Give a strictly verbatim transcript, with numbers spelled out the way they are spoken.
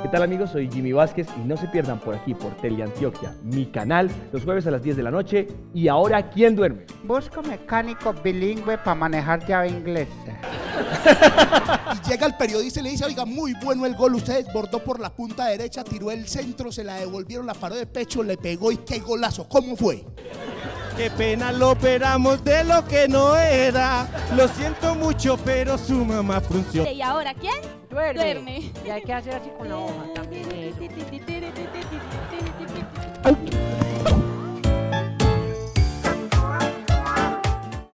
¿Qué tal amigos? Soy Jimmy Vázquez y no se pierdan por aquí, por Teleantioquia, mi canal, los jueves a las diez de la noche. Y ahora, ¿quién duerme? Busco mecánico bilingüe para manejar llave inglesa. Y llega el periodista y le dice, oiga, muy bueno el gol, usted desbordó por la punta derecha, tiró el centro, se la devolvieron, la paró de pecho, le pegó y qué golazo, ¿cómo fue? Qué pena, lo operamos de lo que no era. Lo siento mucho, pero su mamá frunció. ¿Y ahora quién? Duerme. Duerme. Y hay que hacer así con la hoja también. Ay.